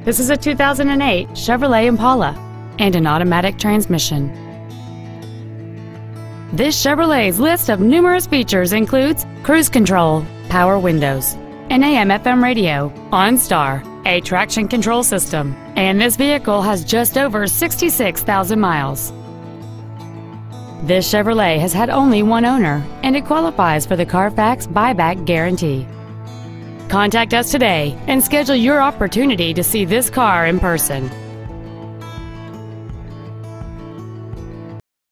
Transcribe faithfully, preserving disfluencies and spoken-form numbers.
This is a two thousand eight Chevrolet Impala and an automatic transmission. This Chevrolet's list of numerous features includes cruise control, power windows, an A M F M radio, OnStar, a traction control system, and this vehicle has just over sixty-six thousand miles. This Chevrolet has had only one owner, and it qualifies for the Carfax buyback guarantee. Contact us today and schedule your opportunity to see this car in person.